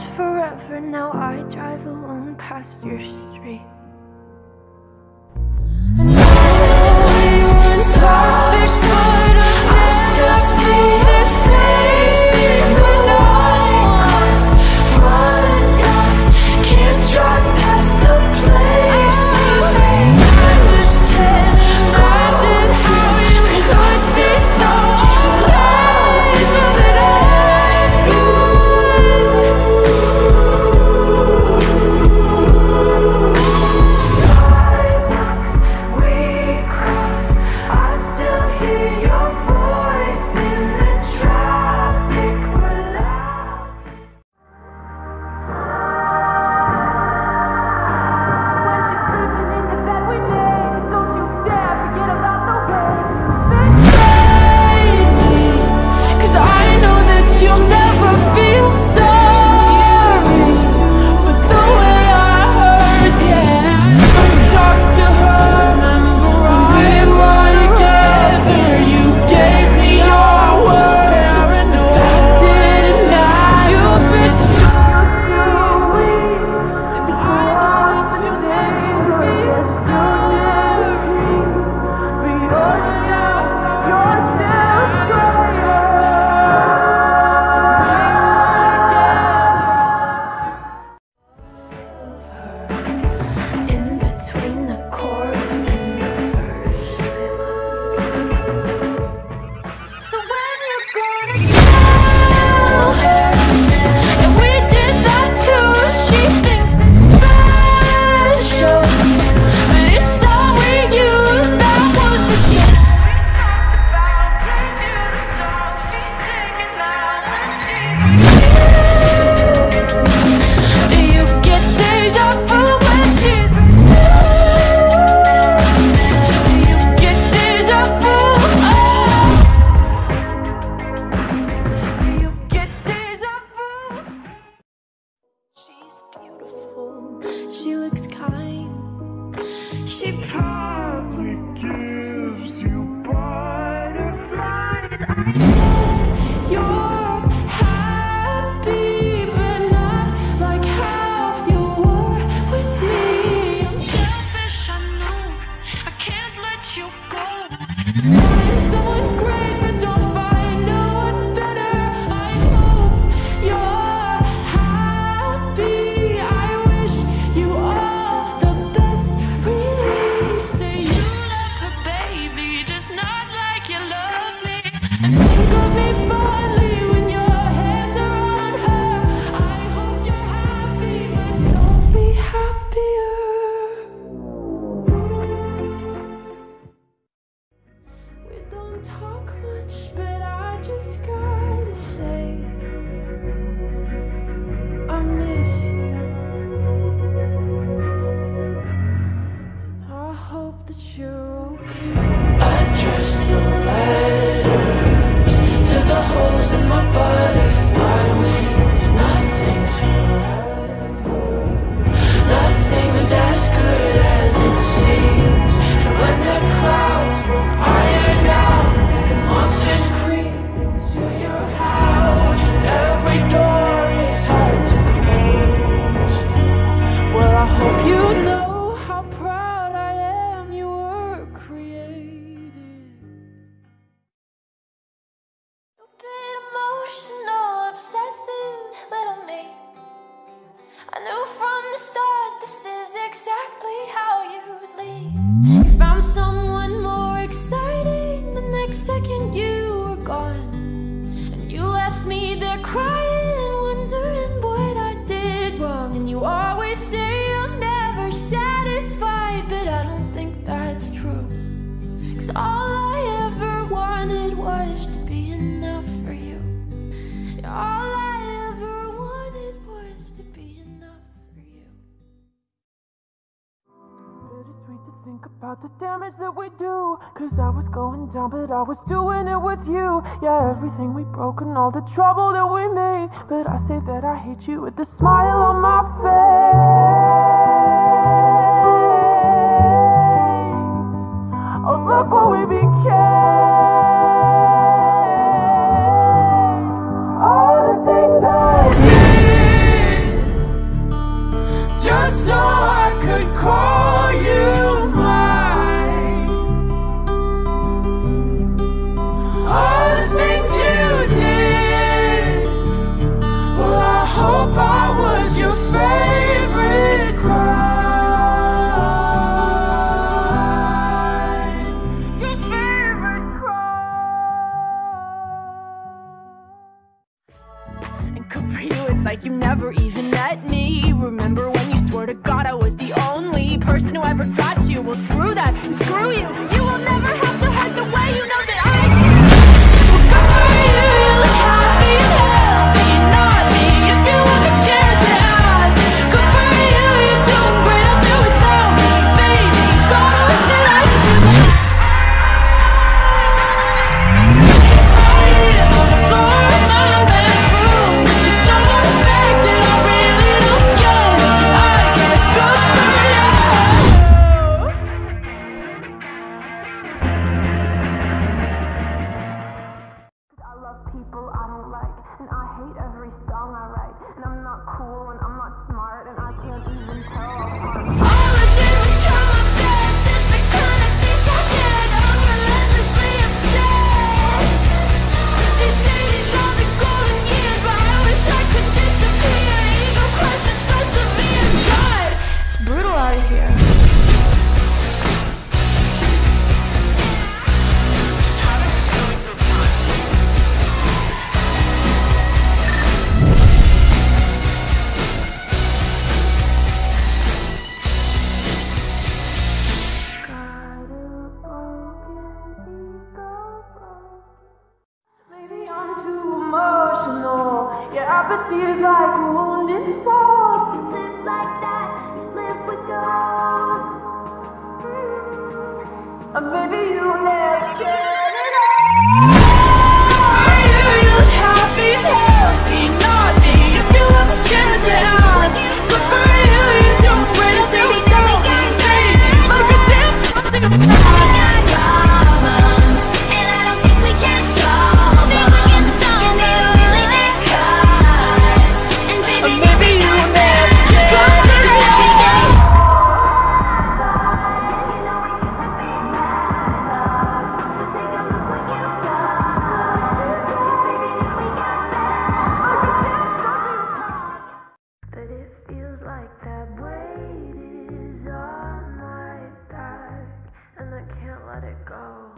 had forever. Now I drive alone past your street. I still see their face in the night, 'cause front yards can't drive past the places we used to go to, 'cause I stay fucking alive in the night. Sidewalks we cross, I still hear your voice in the traffic. We're laughing. When she's sleeping in the bed we made, don't you dare forget about the way they made me, 'cause I know that you'll never feel sorry for the way I hurt, yeah. Talk to her, remember when we were together, you gave me your word, no I didn't lie. You've been so weak, and I know that you'll never feel sorry, because you're still in between the chorus and the verse. So when you're gonna tell her, and we did that too, she thinks it's special, but it's all we use. That was the song we talked about. Played you the song she's singing now when she's. Do you get deja vu when she's? Do you get deja vu? Do you get deja vu? She's beautiful, she looks kind, she probably gives you butterflies. You're happy, but not like how you were with me. I'm selfish, I know, I can't let you go. Find someone great, but don't find no one better. I hope you're happy. I wish you all the best. Really say you love her, baby, just not like you love me. And think of me fondly when your hands are on her. I hope you're happy, but don't be happier. We don't talk much, but I just gotta say I miss you. I hope that you're okay. Address the letters to the holes in my butterfly wings. Nothing's forever, nothing's as good as it seems. And when the clouds won't iron out, the monsters creep into your house, and every door is hard to close. Well, I hope you know how proud I am you were created. Stupid, emotional, obsessive little me. I knew from the start this is exactly how you'd leave. You found someone more exciting, the next second you were gone, and you left me there crying, wondering what I did wrong. And you always say I'm never satisfied, but I don't think that's true, 'cause all I ever wanted was to be enough for you. All I ever wanted was to be enough for you. Bittersweet to think about the damage that we do, 'cause I was going down, but I was doing it with you. Yeah, everything we broke and all the trouble that we made, but I say that I hate you with the smile on my face. Oh, look what we became. All the things I did like you never even met me. Remember when you swore to God I was the only person who ever got you? Well, screw that, and screw you. You will never have to hurt the way you know that I do. Well, good for you, you look happy and healthy, not me. If you ever cared to ask, good for you, you're doing great. I'll do without me, baby. God, I wish that I could do that. On the floor of my bedroom, just so unaffected, I really don't get it. I guess good for you. I love people I don't like, and I hate every song I write, and I'm not cool and I'm not smart, and I can't even tell apart. All I did was try my best. It's the kind of things I did. I'm relentlessly obsessed. They say these are the golden years, but I wish I could disappear. Ego crush is so severe. God, it's brutal out here. Just having a really good time. Maybe I'm too emotional. Your apathy is like a wounded soul. You live like that, you live with ghosts. Maybe you never get it all. You look happy and healthy, not me. If you ever cared to ask, good for you, you're doing great. I'll do without me, baby. Like a damn something about Problems, and I don't think we can solve them. And they don't really make us. And baby, maybe you never get it. But it feels like that weight is on my back, and I can't let it go.